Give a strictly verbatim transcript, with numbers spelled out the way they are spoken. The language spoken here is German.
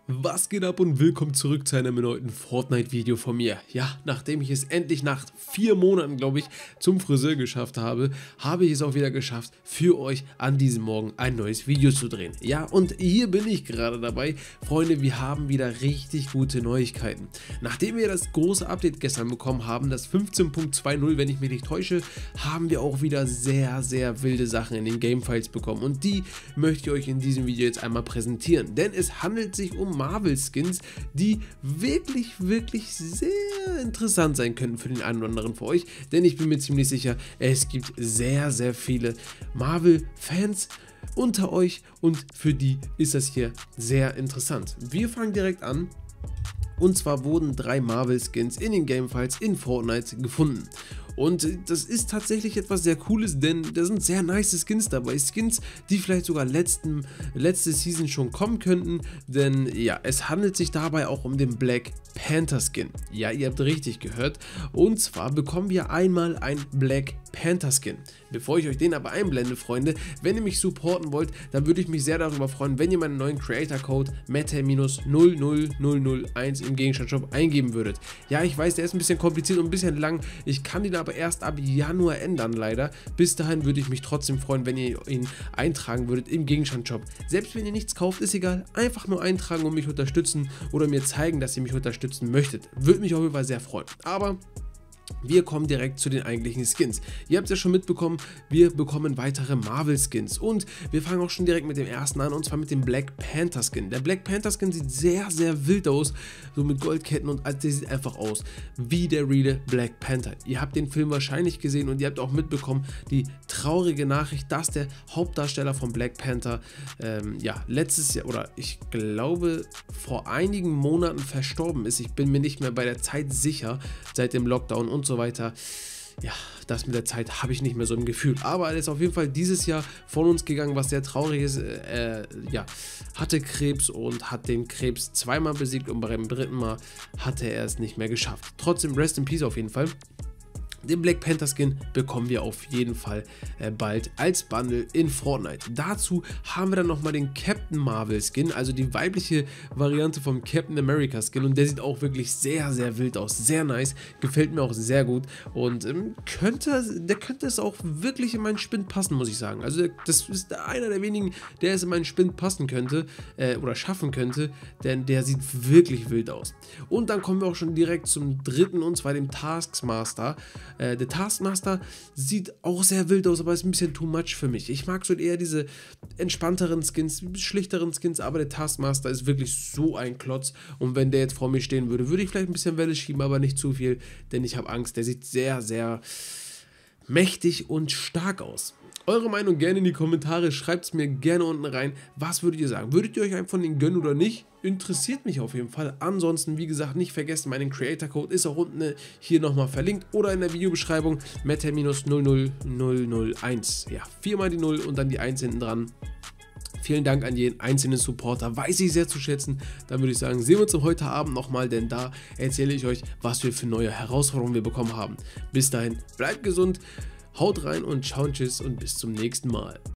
Was geht ab und willkommen zurück zu einem neuen Fortnite-Video von mir. Ja, nachdem ich es endlich nach vier Monaten, glaube ich, zum Friseur geschafft habe, habe ich es auch wieder geschafft, für euch an diesem Morgen ein neues Video zu drehen. Ja, und hier bin ich gerade dabei. Freunde, wir haben wieder richtig gute Neuigkeiten. Nachdem wir das große Update gestern bekommen haben, das fünfzehn Punkt zwei null, wenn ich mich nicht täusche, haben wir auch wieder sehr, sehr wilde Sachen in den Gamefiles bekommen. Und die möchte ich euch in diesem Video jetzt einmal präsentieren. Denn es handelt sich um Marvel-Skins, die wirklich, wirklich sehr interessant sein könnten für den einen oder anderen von euch, denn ich bin mir ziemlich sicher, es gibt sehr, sehr viele Marvel-Fans unter euch und für die ist das hier sehr interessant. Wir fangen direkt an. Und zwar wurden drei Marvel-Skins in den Gamefiles in Fortnite gefunden. Und das ist tatsächlich etwas sehr Cooles, denn da sind sehr nice Skins dabei. Skins, die vielleicht sogar letzten, letzte Season schon kommen könnten. Denn ja, es handelt sich dabei auch um den Black Panther Skin. Ja, ihr habt richtig gehört. Und zwar bekommen wir einmal ein Black Panther Skin. Bevor ich euch den aber einblende, Freunde, wenn ihr mich supporten wollt, dann würde ich mich sehr darüber freuen, wenn ihr meinen neuen Creator Code mette null null null null eins im Gegenstandshop eingeben würdet. Ja, ich weiß, der ist ein bisschen kompliziert und ein bisschen lang. Ich kann den aber erst ab Januar ändern, leider. Bis dahin würde ich mich trotzdem freuen, wenn ihr ihn eintragen würdet im Gegenstandshop. Selbst wenn ihr nichts kauft, ist egal. Einfach nur eintragen und mich unterstützen oder mir zeigen, dass ihr mich unterstützen möchtet. Würde mich auf jeden Fall sehr freuen. Aber wir kommen direkt zu den eigentlichen Skins. Ihr habt es ja schon mitbekommen, wir bekommen weitere Marvel-Skins und wir fangen auch schon direkt mit dem ersten an, und zwar mit dem Black Panther Skin. Der Black Panther Skin sieht sehr, sehr wild aus, so mit Goldketten, und also der sieht einfach aus wie der reale Black Panther. Ihr habt den Film wahrscheinlich gesehen und ihr habt auch mitbekommen die traurige Nachricht, dass der Hauptdarsteller von Black Panther ähm, ja, letztes Jahr oder ich glaube vor einigen Monaten verstorben ist. Ich bin mir nicht mehr bei der Zeit sicher, seit dem Lockdown und so weiter. Ja, das mit der Zeit habe ich nicht mehr so im Gefühl. Aber er ist auf jeden Fall dieses Jahr von uns gegangen, was sehr traurig ist. Er äh, ja, hatte Krebs und hat den Krebs zweimal besiegt und beim dritten Mal hatte er es nicht mehr geschafft. Trotzdem Rest in Peace auf jeden Fall. Den Black Panther Skin bekommen wir auf jeden Fall äh, bald als Bundle in Fortnite. Dazu haben wir dann nochmal den Captain Marvel Skin, also die weibliche Variante vom Captain America Skin, und der sieht auch wirklich sehr, sehr wild aus, sehr nice, gefällt mir auch sehr gut und ähm, könnte, der könnte es auch wirklich in meinen Spind passen, muss ich sagen. Also das ist einer der wenigen, der es in meinen Spind passen könnte äh, oder schaffen könnte, denn der sieht wirklich wild aus. Und dann kommen wir auch schon direkt zum dritten, und zwar dem Taskmaster. Äh, der Taskmaster sieht auch sehr wild aus, aber ist ein bisschen too much für mich. Ich mag so eher diese entspannteren Skins, schlichteren Skins, aber der Taskmaster ist wirklich so ein Klotz, und wenn der jetzt vor mir stehen würde, würde ich vielleicht ein bisschen Welle schieben, aber nicht zu viel, denn ich habe Angst. Der sieht sehr, sehr mächtig und stark aus. Eure Meinung gerne in die Kommentare, schreibt es mir gerne unten rein. Was würdet ihr sagen? Würdet ihr euch einen von denen gönnen oder nicht? Interessiert mich auf jeden Fall. Ansonsten, wie gesagt, nicht vergessen, meinen Creator Code ist auch unten hier nochmal verlinkt oder in der Videobeschreibung mette null null null null eins. Ja, viermal die null und dann die eins hinten dran. Vielen Dank an jeden einzelnen Supporter, weiß ich sehr zu schätzen. Dann würde ich sagen, sehen wir uns heute Abend nochmal, denn da erzähle ich euch, was wir für neue Herausforderungen wir bekommen haben. Bis dahin, bleibt gesund. Haut rein und ciao und tschüss und bis zum nächsten Mal.